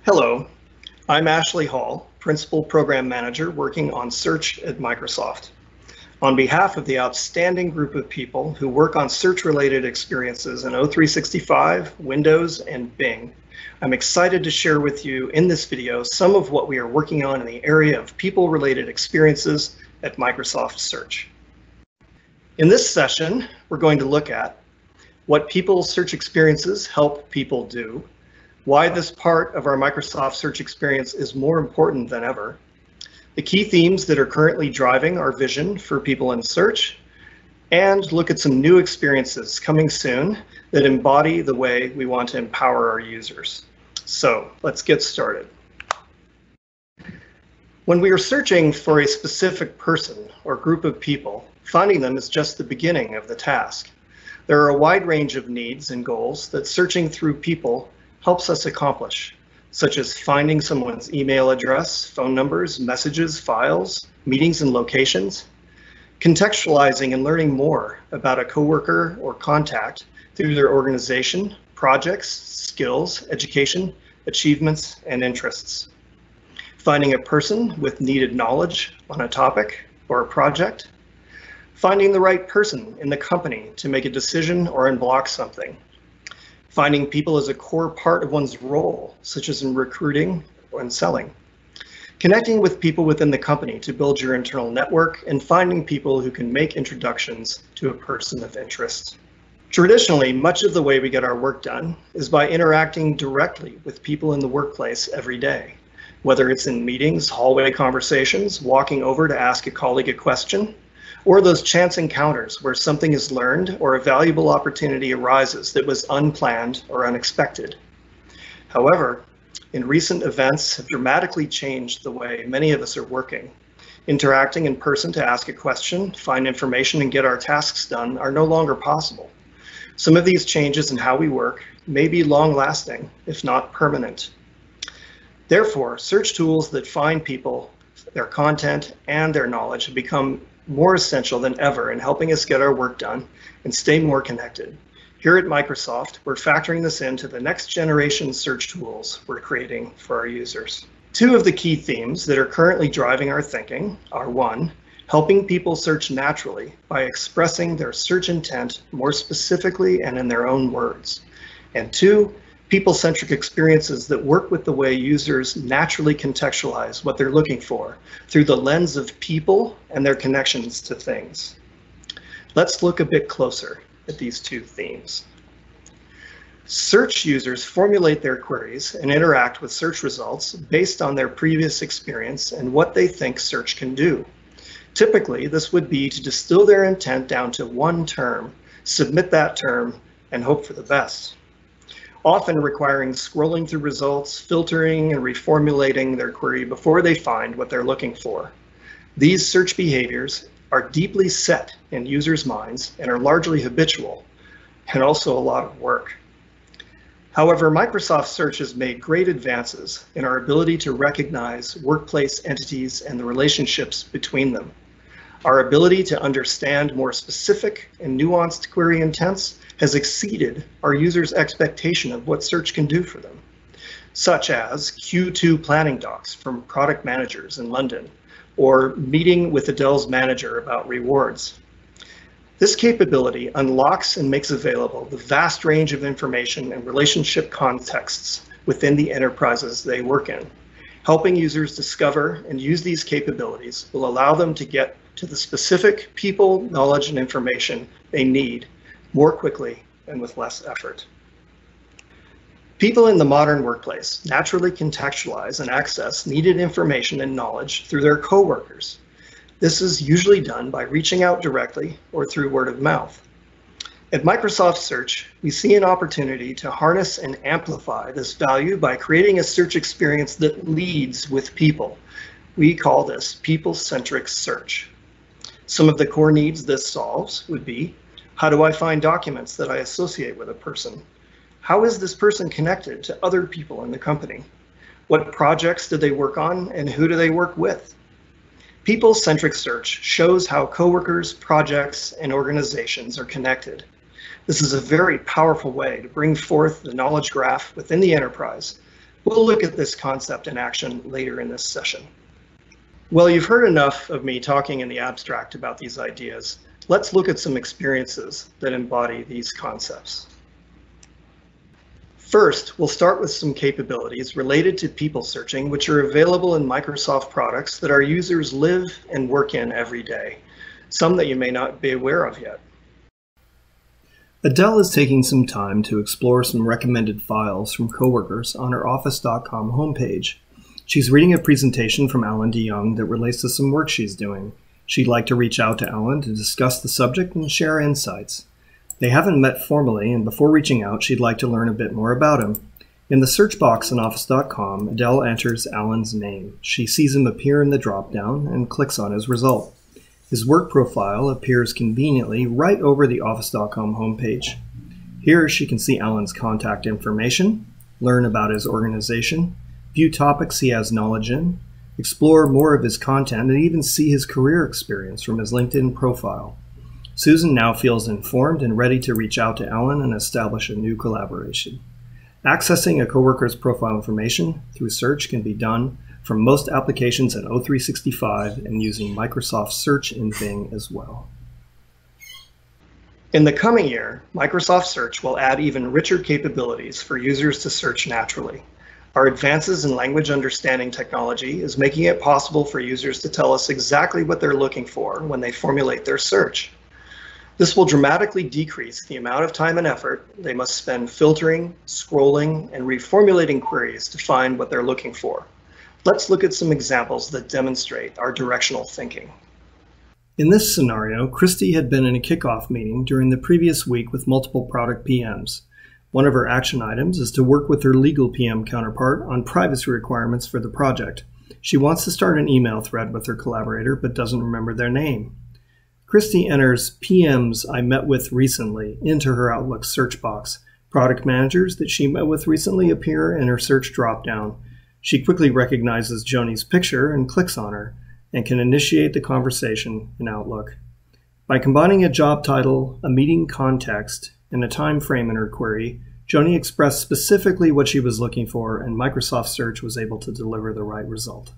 Hello, I'm Ashley Hall, Principal Program Manager working on Search at Microsoft. On behalf of the outstanding group of people who work on search-related experiences in O365, Windows, and Bing, I'm excited to share with you in this video some of what we are working on in the area of people-related experiences at Microsoft Search. In this session, we're going to look at what people search experiences help people do, why this part of our Microsoft Search experience is more important than ever, the key themes that are currently driving our vision for people in search, and look at some new experiences coming soon that embody the way we want to empower our users. So let's get started. When we are searching for a specific person or group of people, finding them is just the beginning of the task. There are a wide range of needs and goals that searching through people helps us accomplish, such as finding someone's email address, phone numbers, messages, files, meetings and locations, contextualizing and learning more about a coworker or contact through their organization, projects, skills, education, achievements, and interests, finding a person with needed knowledge on a topic or a project, finding the right person in the company to make a decision or unblock something, finding people as a core part of one's role, such as in recruiting and selling, connecting with people within the company to build your internal network, and finding people who can make introductions to a person of interest. Traditionally, much of the way we get our work done is by interacting directly with people in the workplace every day, whether it's in meetings, hallway conversations, walking over to ask a colleague a question, or those chance encounters where something is learned or a valuable opportunity arises that was unplanned or unexpected. However, in recent events have dramatically changed the way many of us are working. Interacting in person to ask a question, find information, and get our tasks done are no longer possible. Some of these changes in how we work may be long-lasting, if not permanent. Therefore, search tools that find people, their content, and their knowledge have become more essential than ever in helping us get our work done and stay more connected. Here at Microsoft, we're factoring this into the next generation search tools we're creating for our users. Two of the key themes that are currently driving our thinking are: one, helping people search naturally by expressing their search intent more specifically and in their own words, and two, people-centric experiences that work with the way users naturally contextualize what they're looking for through the lens of people and their connections to things. Let's look a bit closer at these two themes. Search users formulate their queries and interact with search results based on their previous experience and what they think search can do. Typically, this would be to distill their intent down to one term, submit that term, and hope for the best, often requiring scrolling through results, filtering, and reformulating their query before they find what they're looking for. These search behaviors are deeply set in users' minds and are largely habitual, and also a lot of work. However, Microsoft Search has made great advances in our ability to recognize workplace entities and the relationships between them. Our ability to understand more specific and nuanced query intents has exceeded our users' expectation of what search can do for them, such as Q2 planning docs from product managers in London, or meeting with Adele's manager about rewards. This capability unlocks and makes available the vast range of information and relationship contexts within the enterprises they work in. Helping users discover and use these capabilities will allow them to get to the specific people, knowledge, and information they need more quickly and with less effort. People in the modern workplace naturally contextualize and access needed information and knowledge through their coworkers. This is usually done by reaching out directly or through word of mouth. At Microsoft Search, we see an opportunity to harness and amplify this value by creating a search experience that leads with people. We call this people-centric search. Some of the core needs this solves would be: how do I find documents that I associate with a person? How is this person connected to other people in the company? What projects do they work on and who do they work with? People-centric search shows how coworkers, projects, and organizations are connected. This is a very powerful way to bring forth the knowledge graph within the enterprise We'll look at this concept in action later in this session. Well, you've heard enough of me talking in the abstract about these ideas. Let's look at some experiences that embody these concepts. First, we'll start with some capabilities related to people searching, which are available in Microsoft products that our users live and work in every day, some that you may not be aware of yet. Adele is taking some time to explore some recommended files from coworkers on her Office.com homepage. She's reading a presentation from Alan DeYoung that relates to some work she's doing. She'd like to reach out to Alan to discuss the subject and share insights. They haven't met formally, and before reaching out, she'd like to learn a bit more about him. In the search box in Office.com, Adele enters Alan's name. She sees him appear in the drop-down and clicks on his result. His work profile appears conveniently right over the Office.com homepage. Here she can see Alan's contact information, learn about his organization, view topics he has knowledge in, explore more of his content, and even see his career experience from his LinkedIn profile. Susan now feels informed and ready to reach out to Alan and establish a new collaboration. Accessing a coworker's profile information through search can be done from most applications in O365 and using Microsoft Search in Bing as well. In the coming year, Microsoft Search will add even richer capabilities for users to search naturally. Our advances in language understanding technology is making it possible for users to tell us exactly what they're looking for when they formulate their search. This will dramatically decrease the amount of time and effort they must spend filtering, scrolling, and reformulating queries to find what they're looking for. Let's look at some examples that demonstrate our directional thinking. In this scenario, Christy had been in a kickoff meeting during the previous week with multiple product PMs. One of her action items is to work with her legal PM counterpart on privacy requirements for the project. She wants to start an email thread with her collaborator but doesn't remember their name. Christy enters PMs I met with recently into her Outlook search box. Product managers that she met with recently appear in her search dropdown. She quickly recognizes Joni's picture and clicks on her and can initiate the conversation in Outlook. By combining a job title, a meeting context, and a time frame in her query, Joni expressed specifically what she was looking for, and Microsoft Search was able to deliver the right result.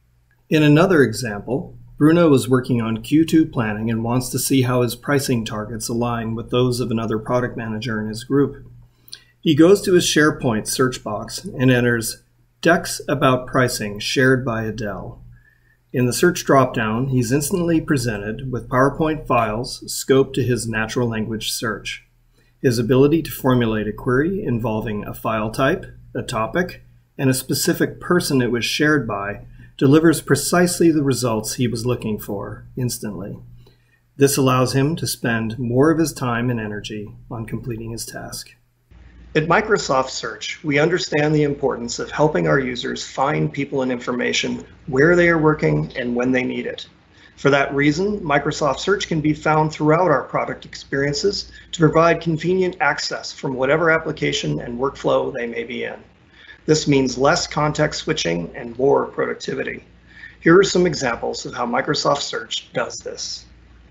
In another example, Bruno is working on Q2 planning and wants to see how his pricing targets align with those of another product manager in his group. He goes to his SharePoint search box and enters Decks about pricing shared by Adele. In the search dropdown, he's instantly presented with PowerPoint files scoped to his natural language search. His ability to formulate a query involving a file type, a topic, and a specific person it was shared by delivers precisely the results he was looking for instantly. This allows him to spend more of his time and energy on completing his task. At Microsoft Search, we understand the importance of helping our users find people and information where they are working and when they need it. For that reason, Microsoft Search can be found throughout our product experiences to provide convenient access from whatever application and workflow they may be in. This means less context switching and more productivity. Here are some examples of how Microsoft Search does this.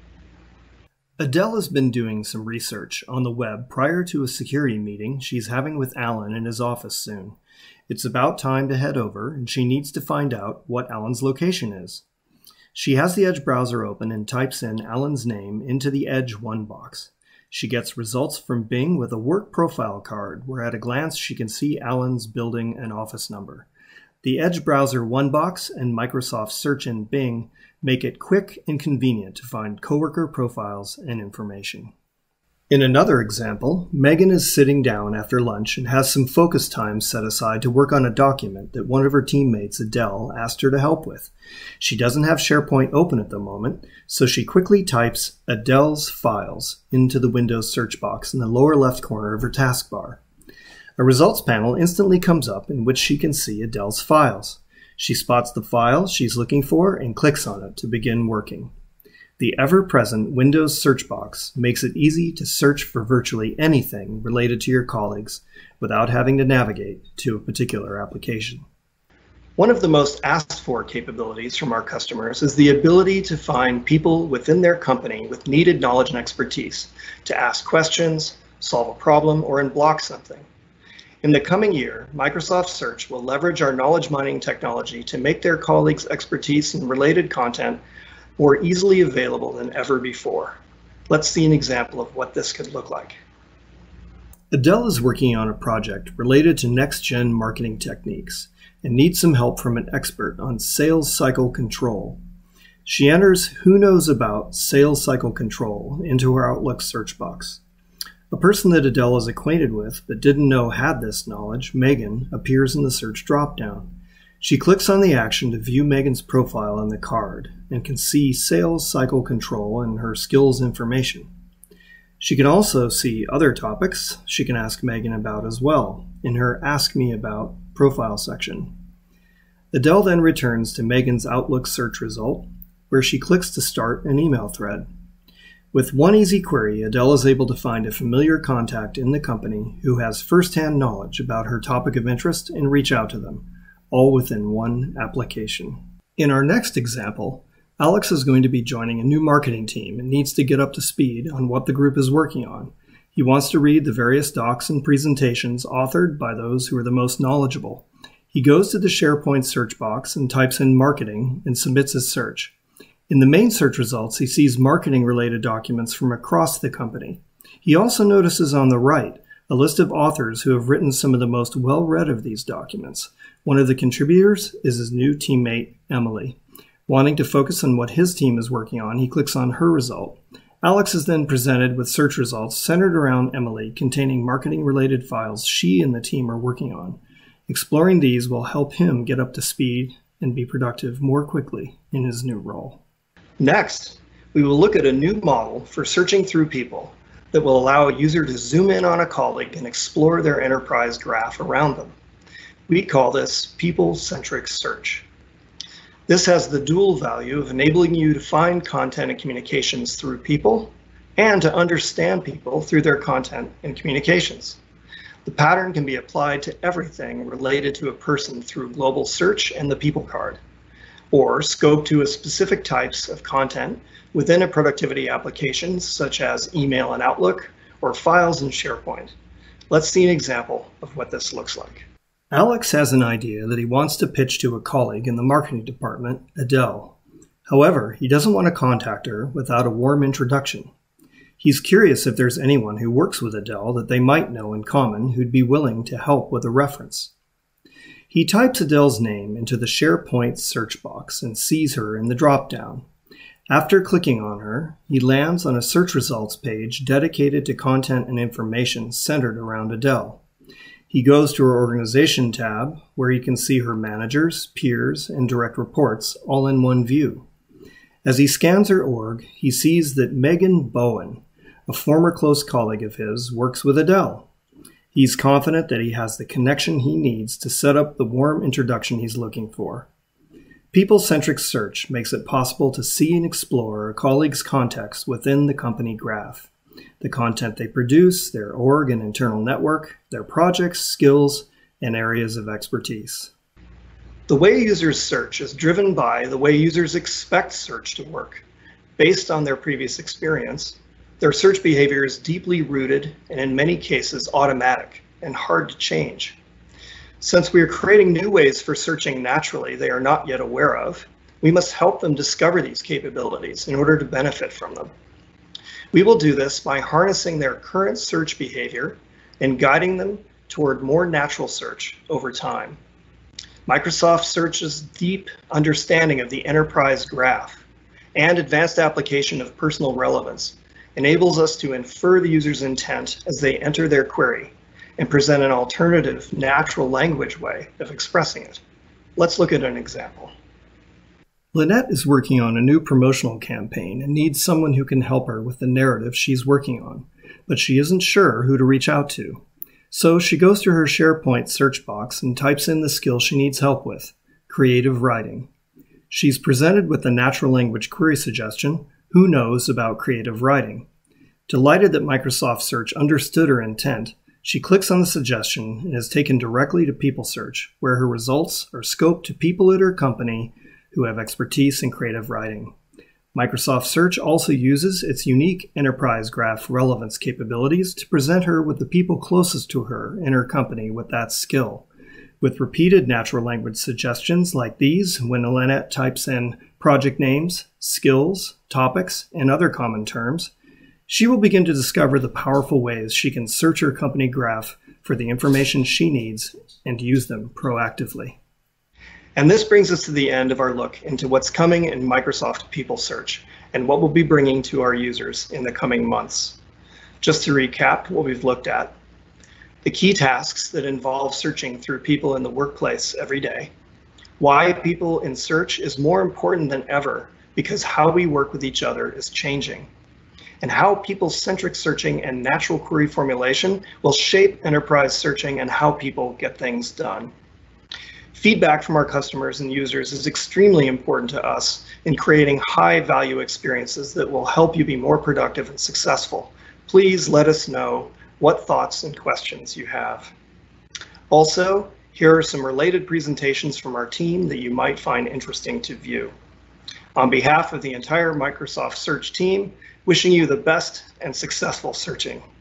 Adele has been doing some research on the web prior to a security meeting she's having with Alan in his office soon. It's about time to head over, and she needs to find out what Alan's location is. She has the Edge browser open and types in Alan's name into the Edge 1 box. She gets results from Bing with a work profile card, where at a glance she can see Alan's building and office number. The Edge browser 1 box and Microsoft Search in Bing make it quick and convenient to find coworker profiles and information. In another example, Megan is sitting down after lunch and has some focus time set aside to work on a document that one of her teammates, Adele, asked her to help with. She doesn't have SharePoint open at the moment, so she quickly types Adele's files into the Windows search box in the lower left corner of her taskbar. A results panel instantly comes up in which she can see Adele's files. She spots the file she's looking for and clicks on it to begin working. The ever-present Windows search box makes it easy to search for virtually anything related to your colleagues without having to navigate to a particular application. One of the most asked for capabilities from our customers is the ability to find people within their company with needed knowledge and expertise to ask questions, solve a problem, or unblock something. In the coming year, Microsoft Search will leverage our knowledge mining technology to make their colleagues' expertise in related content more easily available than ever before. Let's see an example of what this could look like. Adele is working on a project related to next-gen marketing techniques and needs some help from an expert on sales cycle control. She enters "Who knows about sales cycle control" into her Outlook search box. A person that Adele is acquainted with but didn't know had this knowledge, Megan, appears in the search dropdown. She clicks on the action to view Megan's profile on the card and can see sales cycle control and her skills information. She can also see other topics she can ask Megan about as well in her Ask Me About profile section. Adele then returns to Megan's Outlook search result, where she clicks to start an email thread. With one easy query, Adele is able to find a familiar contact in the company who has first-hand knowledge about her topic of interest and reach out to them, all within one application. In our next example, Alex is going to be joining a new marketing team and needs to get up to speed on what the group is working on. He wants to read the various docs and presentations authored by those who are the most knowledgeable. He goes to the SharePoint search box and types in marketing and submits his search. In the main search results, he sees marketing-related documents from across the company. He also notices on the right a list of authors who have written some of the most well-read of these documents. One of the contributors is his new teammate, Emily. Wanting to focus on what his team is working on, he clicks on her result. Alex is then presented with search results centered around Emily, containing marketing-related files she and the team are working on. Exploring these will help him get up to speed and be productive more quickly in his new role. Next, we will look at a new model for searching through people that will allow a user to zoom in on a colleague and explore their enterprise graph around them. We call this people-centric search. This has the dual value of enabling you to find content and communications through people and to understand people through their content and communications. The pattern can be applied to everything related to a person through global search and the people card, or scope to a specific types of content within a productivity application such as email and Outlook or files in SharePoint. Let's see an example of what this looks like. Alex has an idea that he wants to pitch to a colleague in the marketing department, Adele. However, he doesn't want to contact her without a warm introduction. He's curious if there's anyone who works with Adele that they might know in common who'd be willing to help with a reference. He types Adele's name into the SharePoint search box and sees her in the drop-down. After clicking on her, he lands on a search results page dedicated to content and information centered around Adele. He goes to her Organization tab, where he can see her managers, peers, and direct reports all in one view. As he scans her org, he sees that Megan Bowen, a former close colleague of his, works with Adele. He's confident that he has the connection he needs to set up the warm introduction he's looking for. People-centric search makes it possible to see and explore a colleague's context within the company graph. The content they produce, their org and internal network, their projects, skills, and areas of expertise. The way users search is driven by the way users expect search to work. Based on their previous experience, their search behavior is deeply rooted and in many cases automatic and hard to change. Since we are creating new ways for searching naturally they are not yet aware of, we must help them discover these capabilities in order to benefit from them. We will do this by harnessing their current search behavior and guiding them toward more natural search over time. Microsoft Search's deep understanding of the enterprise graph and advanced application of personal relevance enables us to infer the user's intent as they enter their query and present an alternative, natural language way of expressing it. Let's look at an example. Lynette is working on a new promotional campaign and needs someone who can help her with the narrative she's working on, but she isn't sure who to reach out to. So she goes to her SharePoint search box and types in the skill she needs help with, creative writing. She's presented with the natural language query suggestion, "Who knows about creative writing?" Delighted that Microsoft Search understood her intent, she clicks on the suggestion and is taken directly to PeopleSearch, where her results are scoped to people at her company who have expertise in creative writing. Microsoft Search also uses its unique enterprise graph relevance capabilities to present her with the people closest to her in her company with that skill. With repeated natural language suggestions like these, when Lynette types in project names, skills, topics, and other common terms, she will begin to discover the powerful ways she can search her company graph for the information she needs and use them proactively. And this brings us to the end of our look into what's coming in Microsoft People Search and what we'll be bringing to our users in the coming months. Just to recap what we've looked at: the key tasks that involve searching through people in the workplace every day, why people in search is more important than ever because how we work with each other is changing, and how people-centric searching and natural query formulation will shape enterprise searching and how people get things done. Feedback from our customers and users is extremely important to us in creating high-value experiences that will help you be more productive and successful. Please let us know what thoughts and questions you have. Also, here are some related presentations from our team that you might find interesting to view. On behalf of the entire Microsoft Search team, wishing you the best and successful searching.